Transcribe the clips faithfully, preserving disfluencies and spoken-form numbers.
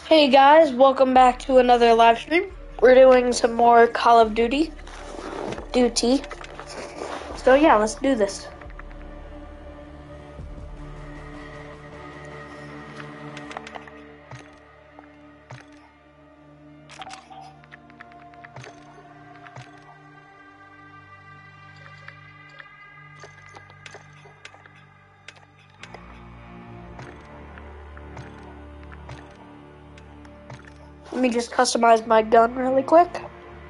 Hey guys, welcome back to another live stream. We're doing some more Call of Duty. Duty. So yeah, let's do this. Let me just customize my gun really quick.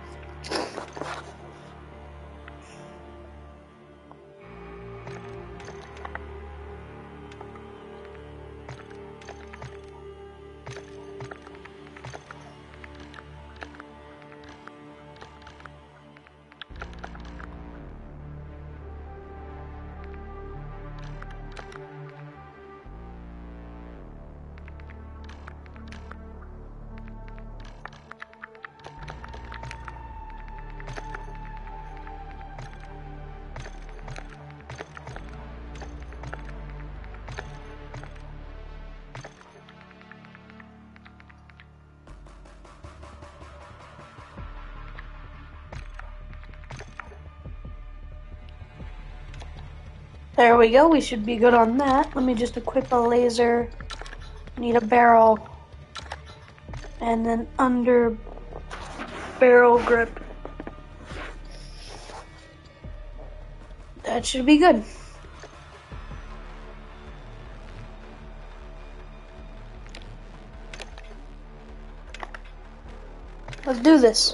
There we go, we should be good on that. Let me just equip a laser. Need a barrel. And then under barrel grip. That should be good. Let's do this.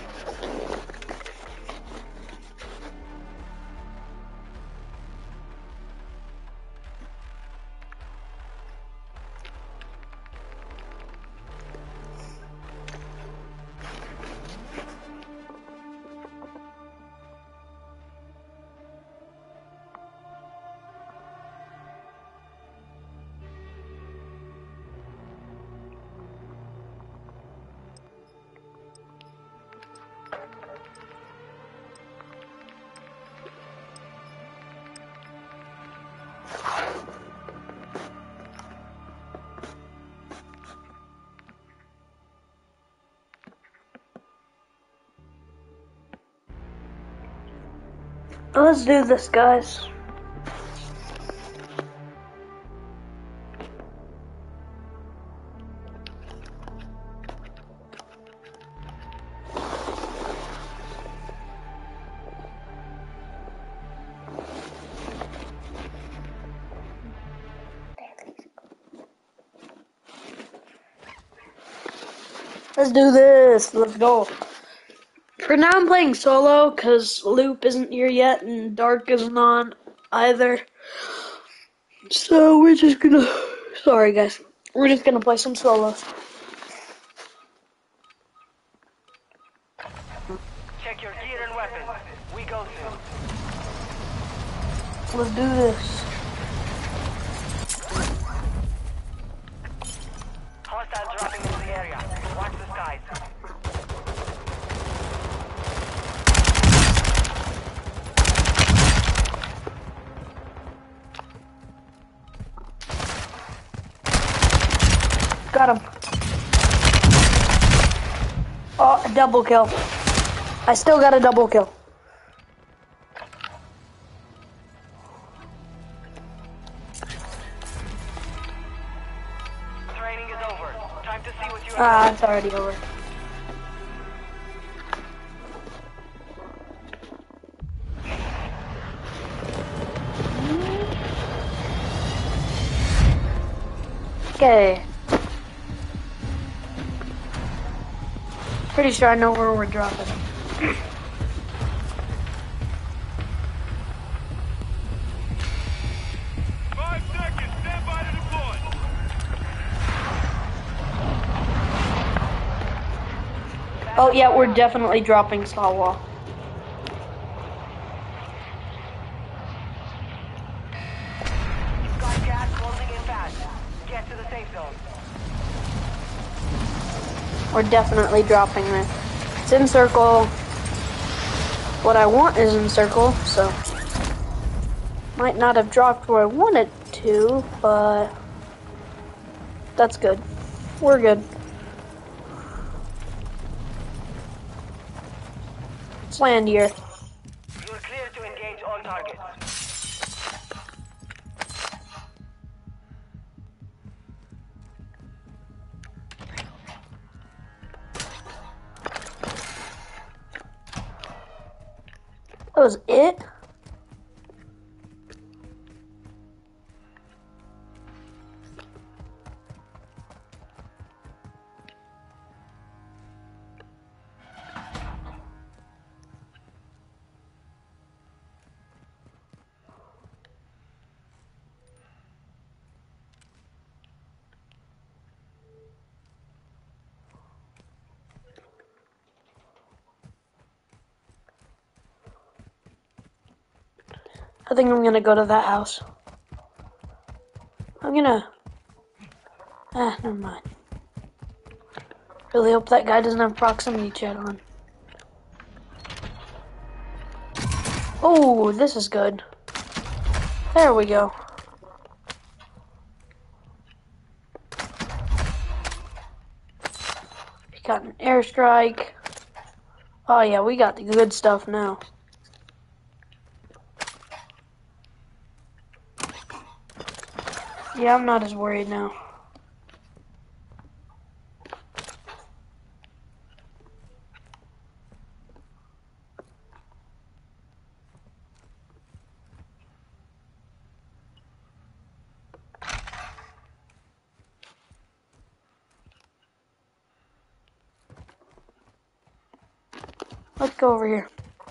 Let's do this, guys. Let's do this. Let's go. For now, I'm playing solo because Loop isn't here yet and Dark isn't on either. So we're just gonna. Sorry, guys. We're just gonna play some solos. Check your gear and weapons. We go soon. Let's do this. Hostiles dropping into the area. Watch the skies. Got him. Oh, a double kill. I still got a double kill. Training is over. Time to see what you Ah, have. it's already over. Okay. Pretty sure I know where we're dropping. Five seconds. Stand by to deploy. Oh yeah, we're definitely dropping Sawwall. Sky gas closing in fast. Get to the safe zone. We're definitely dropping this. It's in circle. What I want is in circle, so might not have dropped where I wanted to, but that's good. We're good. Let's land here. You are clear to engage all targets. That was it? I think I'm gonna go to that house. I'm gonna... Ah, never mind. Really hope that guy doesn't have proximity chat on. Oh, this is good. There we go. We got an airstrike. Oh yeah, we got the good stuff now. Yeah, I'm not as worried now. Let's go over here.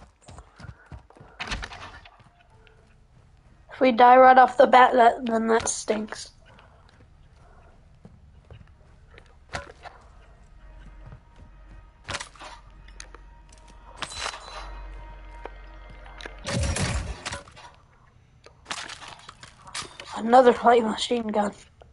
If we die right off the bat, that then that stinks. Another light machine gun.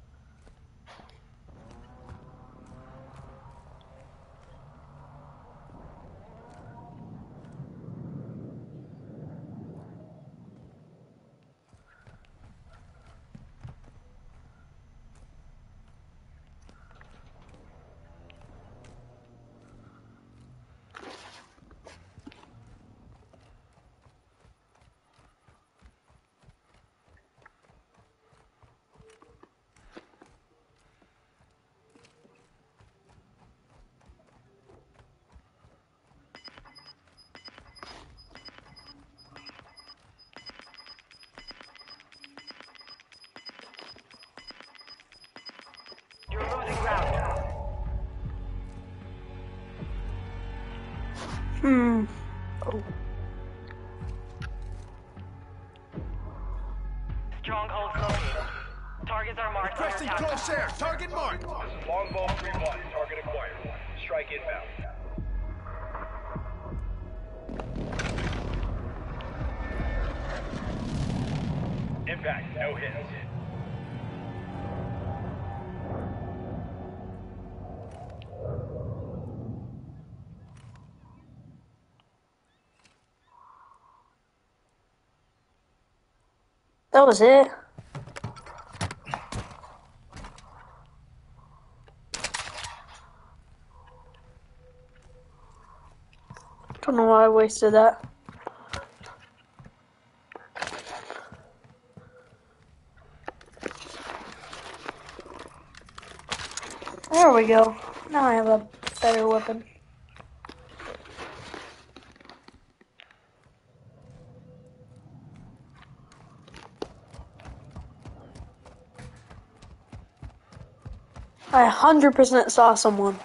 You're losing ground. Hmm. Oh. Strongholds located. Targets are marked on your Requesting attack. crosshair. Target marked. Longbow three one, target acquired. Strike inbound. Impact, no hits. That was it. Don't know why I wasted that. There we go. Now I have a better weapon. I one hundred percent saw someone.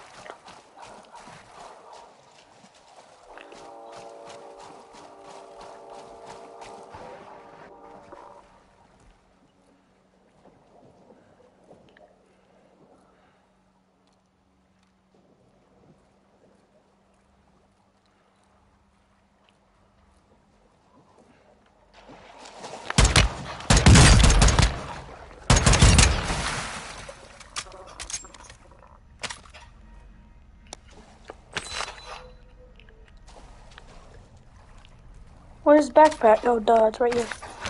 Where's his backpack? Oh, duh, it's right here.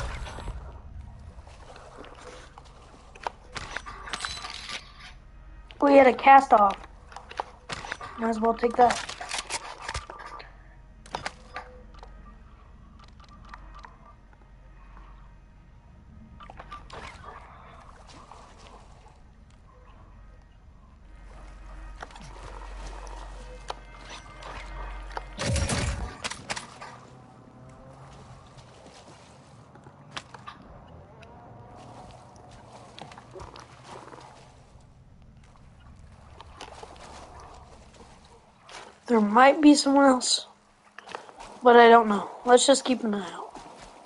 We had a cast off. Might as well take that. There might be someone else, but I don't know. Let's just keep an eye out.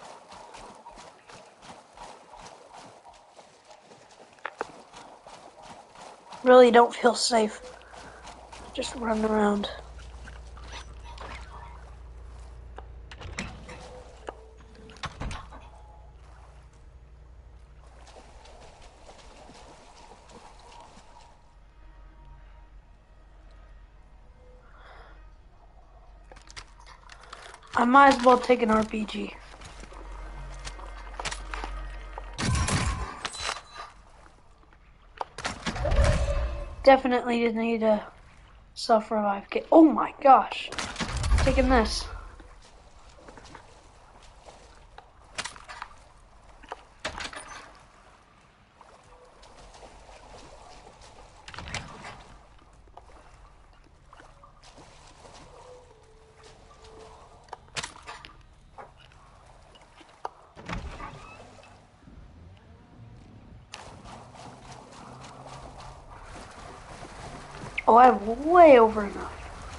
Really don't feel safe. Just running around. I might as well take an R P G. Definitely need a self-revive kit. Oh my gosh. Taking this. Oh, I have way over enough.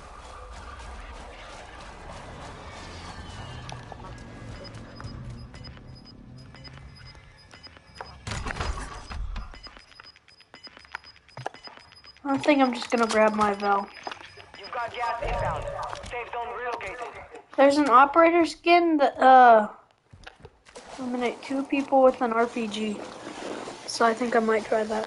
I think I'm just gonna grab my Vel. You've got gas inbound. Safe zone relocated. There's an operator skin that uh eliminate two people with an R P G. So I think I might try that.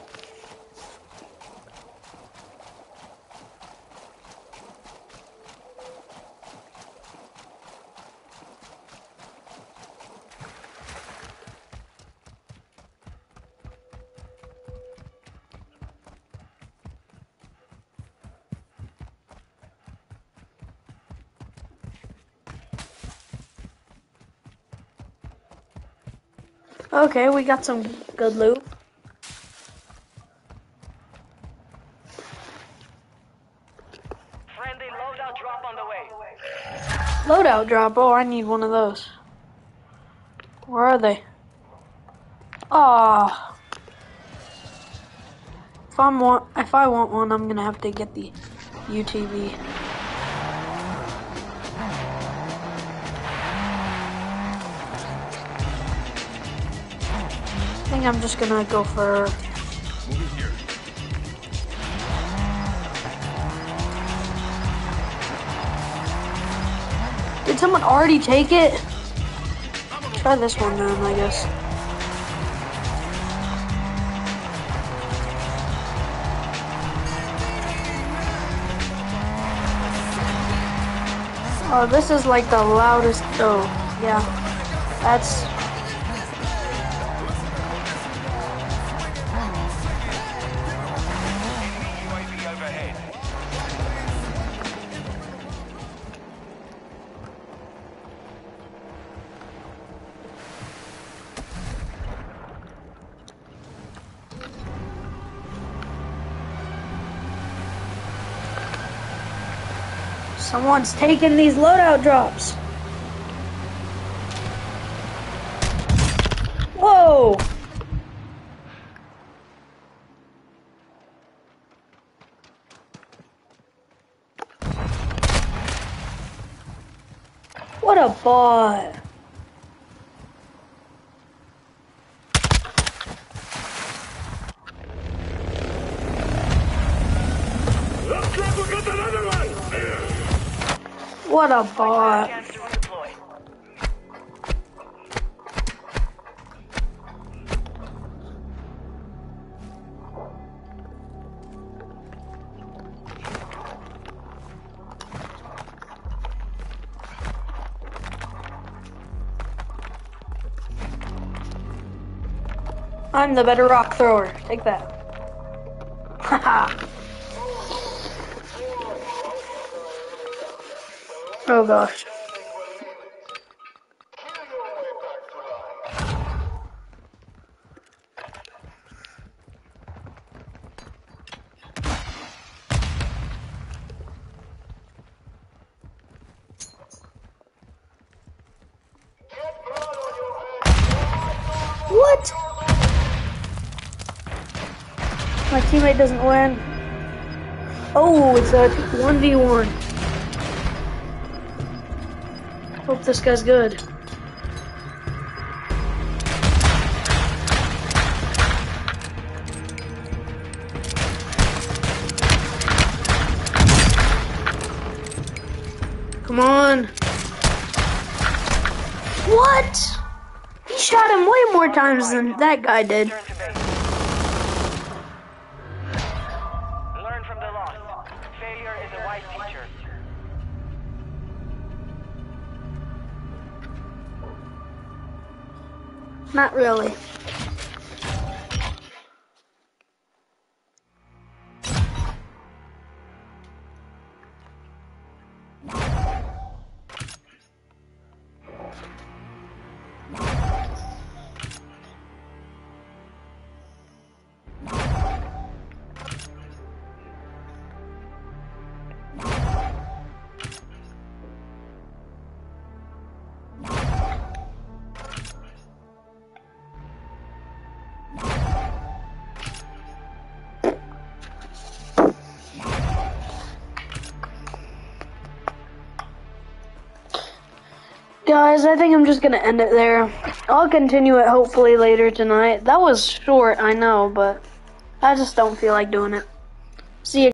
Okay, we got some good loot. Friendly loadout drop on the way. Loadout drop. Oh, I need one of those. Where are they? Ah. If I want, if I want one, I'm gonna have to get the U T V. I think I'm just gonna go for. Did someone already take it? Try this one then, I guess. Oh, this is like the loudest. Oh, yeah. That's. U A V overhead. Someone's taking these loadout drops. Whoa! What a bot. What a bot. Chance to redeploy. I'm the better rock thrower. Take that. Haha. Oh gosh. What? My teammate doesn't win. Oh, it's a one v one. Hope this guy's good. Come on. What? He shot him way more times than that guy did. Return to base. Learn from the loss. Failure is a wise teacher. Not really. Guys, I think I'm just gonna end it there. I'll continue it hopefully later tonight. That was short, I know, but I just don't feel like doing it. See you.